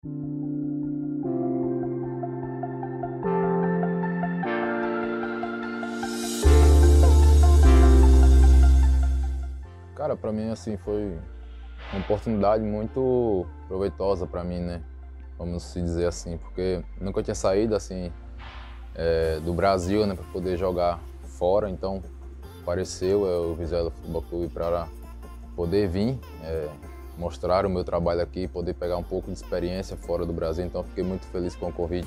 Cara, para mim assim foi uma oportunidade muito proveitosa para mim, né? Vamos se dizer assim, porque nunca tinha saído assim do Brasil, né, para poder jogar fora, então apareceu o Vizela Futebol Clube para poder vir mostrar o meu trabalho aqui, poder pegar um pouco de experiência fora do Brasil, então fiquei muito feliz com o convite.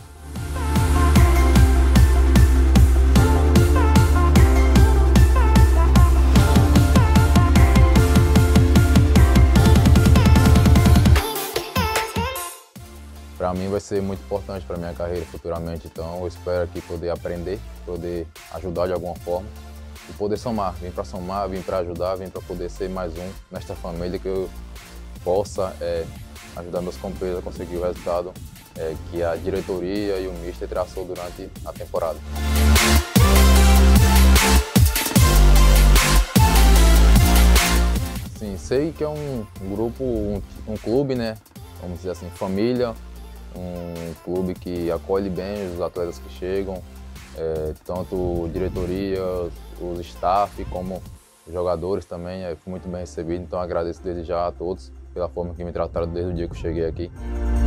Para mim vai ser muito importante para minha carreira futuramente, então eu espero aqui poder aprender, poder ajudar de alguma forma e poder somar, vim para somar, vim para ajudar, vim para poder ser mais um nesta família que eu possa ajudar meus companheiros a conseguir o resultado que a diretoria e o mister traçou durante a temporada. Sim, sei que é um grupo, um clube, né? Vamos dizer assim, família, um clube que acolhe bem os atletas que chegam, tanto diretoria, os staff, como os jogadores também, fui muito bem recebido, então agradeço desde já a todos pela forma que me trataram desde o dia que eu cheguei aqui.